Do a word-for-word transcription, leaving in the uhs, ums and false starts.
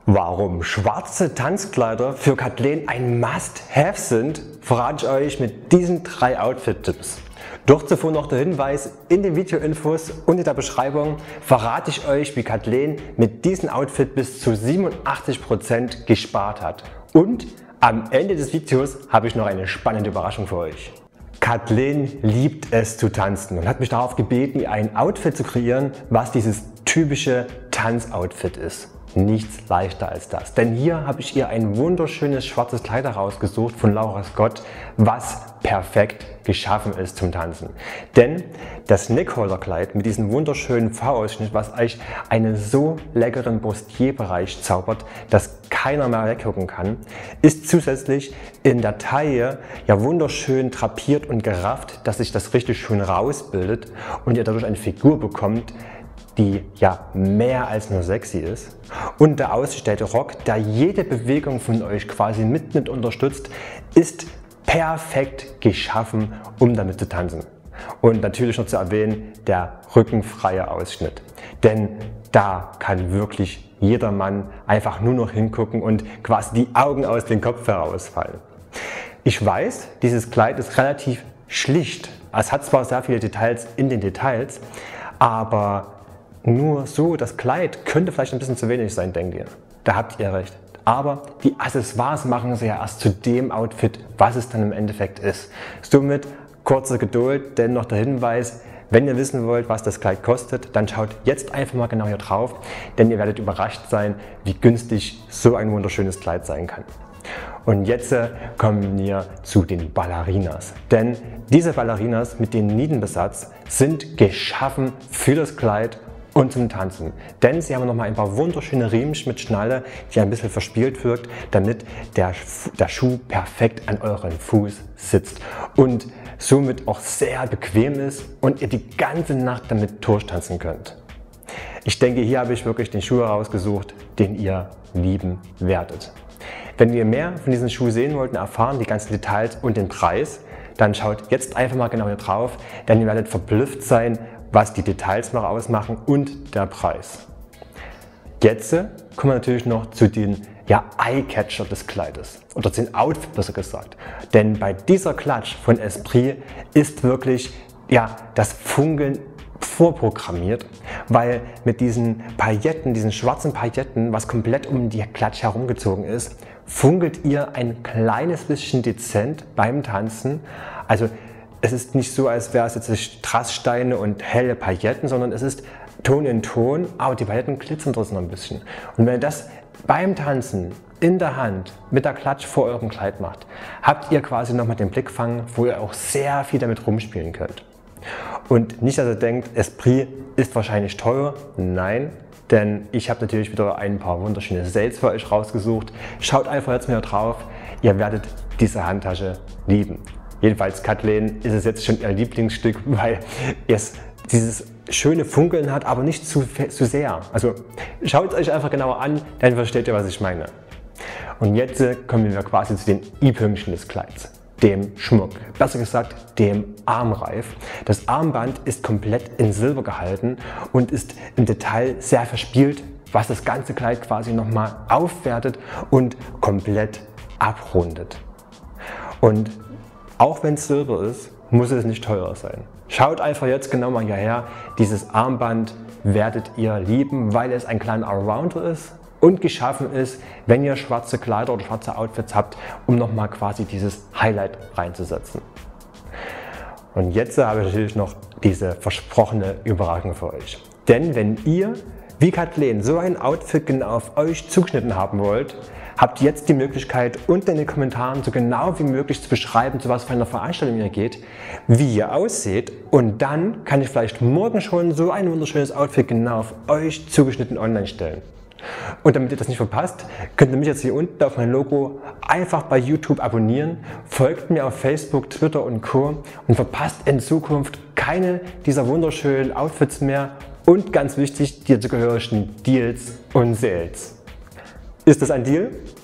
Warum schwarze Tanzkleider für Kathleen ein Must-Have sind, verrate ich euch mit diesen drei Outfit-Tipps. Doch zuvor noch der Hinweis: In den Video-Infos und in der Beschreibung verrate ich euch, wie Kathleen mit diesem Outfit bis zu siebenundachtzig Prozent gespart hat. Und am Ende des Videos habe ich noch eine spannende Überraschung für euch. Kathleen liebt es zu tanzen und hat mich darauf gebeten, ihr ein Outfit zu kreieren, was dieses typische Tanzoutfit ist. Nichts leichter als das. Denn hier habe ich ihr ein wunderschönes schwarzes Kleid herausgesucht von Laura Scott, was perfekt geschaffen ist zum Tanzen. Denn das Neckholder-Kleid mit diesem wunderschönen V-Ausschnitt, was euch einen so leckeren Bustier-Bereich zaubert, dass keiner mehr weggucken kann, ist zusätzlich in der Taille ja wunderschön drapiert und gerafft, dass sich das richtig schön rausbildet und ihr dadurch eine Figur bekommt, die ja mehr als nur sexy ist. Und der ausgestellte Rock, der jede Bewegung von euch quasi mit, mit unterstützt, ist perfekt geschaffen, um damit zu tanzen. Und natürlich noch zu erwähnen, der rückenfreie Ausschnitt. Denn da kann wirklich jeder Mann einfach nur noch hingucken und quasi die Augen aus dem Kopf herausfallen. Ich weiß, dieses Kleid ist relativ schlicht. Es hat zwar sehr viele Details in den Details, aber nur so das Kleid könnte vielleicht ein bisschen zu wenig sein, denkt ihr. Da habt ihr recht. Aber die Accessoires machen sie ja erst zu dem Outfit, was es dann im Endeffekt ist. Somit kurze Geduld, denn noch der Hinweis: Wenn ihr wissen wollt, was das Kleid kostet, dann schaut jetzt einfach mal genau hier drauf, denn ihr werdet überrascht sein, wie günstig so ein wunderschönes Kleid sein kann. Und jetzt kommen wir zu den Ballerinas. Denn diese Ballerinas mit dem Nietenbesatz sind geschaffen für das Kleid und zum Tanzen. Denn sie haben noch mal ein paar wunderschöne Riemchen mit Schnalle, die ein bisschen verspielt wirkt, damit der, der Schuh perfekt an euren Fuß sitzt und somit auch sehr bequem ist und ihr die ganze Nacht damit durchtanzen könnt. Ich denke, hier habe ich wirklich den Schuh herausgesucht, den ihr lieben werdet. Wenn ihr mehr von diesem Schuh sehen wollt und erfahren, die ganzen Details und den Preis, dann schaut jetzt einfach mal genau hier drauf, denn ihr werdet verblüfft sein, was die Details noch ausmachen und der Preis. Jetzt kommen wir natürlich noch zu den ja, Eye-Catcher des Kleides oder den Outfit besser gesagt. Denn bei dieser Klatsch von Esprit ist wirklich ja, das Funkeln vorprogrammiert, weil mit diesen Pailletten, diesen schwarzen Pailletten, was komplett um die Klatsch herumgezogen ist, funkelt ihr ein kleines bisschen dezent beim Tanzen. Also es ist nicht so, als wäre es jetzt Strasssteine und helle Pailletten, sondern es ist Ton in Ton, aber die Pailletten glitzern trotzdem noch ein bisschen. Und wenn ihr das beim Tanzen in der Hand mit der Klatsch vor eurem Kleid macht, habt ihr quasi nochmal den Blickfang, wo ihr auch sehr viel damit rumspielen könnt. Und nicht, dass ihr denkt, Esprit ist wahrscheinlich teuer. Nein, denn ich habe natürlich wieder ein paar wunderschöne Sales für euch rausgesucht. Schaut einfach jetzt mal drauf, ihr werdet diese Handtasche lieben. Jedenfalls Kathleen ist es jetzt schon ihr Lieblingsstück, weil es dieses schöne Funkeln hat, aber nicht zu, zu sehr. Also schaut es euch einfach genauer an, dann versteht ihr, was ich meine. Und jetzt kommen wir quasi zu den i-Pünktchen des Kleids, dem Schmuck, besser gesagt dem Armreif. Das Armband ist komplett in Silber gehalten und ist im Detail sehr verspielt, was das ganze Kleid quasi nochmal aufwertet und komplett abrundet. Und auch wenn es Silber ist, muss es nicht teuer sein. Schaut einfach jetzt genau mal hierher, dieses Armband werdet ihr lieben, weil es ein kleiner Allrounder ist und geschaffen ist, wenn ihr schwarze Kleider oder schwarze Outfits habt, um nochmal quasi dieses Highlight reinzusetzen. Und jetzt habe ich natürlich noch diese versprochene Überraschung für euch. Denn wenn ihr, wie Kathleen, so ein Outfit genau auf euch zugeschnitten haben wollt, habt ihr jetzt die Möglichkeit, unten in den Kommentaren so genau wie möglich zu beschreiben, zu was für einer Veranstaltung ihr geht, wie ihr ausseht, und dann kann ich vielleicht morgen schon so ein wunderschönes Outfit genau auf euch zugeschnitten online stellen. Und damit ihr das nicht verpasst, könnt ihr mich jetzt hier unten auf mein Logo einfach bei YouTube abonnieren, folgt mir auf Facebook, Twitter und Co. und verpasst in Zukunft keine dieser wunderschönen Outfits mehr und ganz wichtig, die dazugehörigen Deals und Sales. Ist das ein Deal?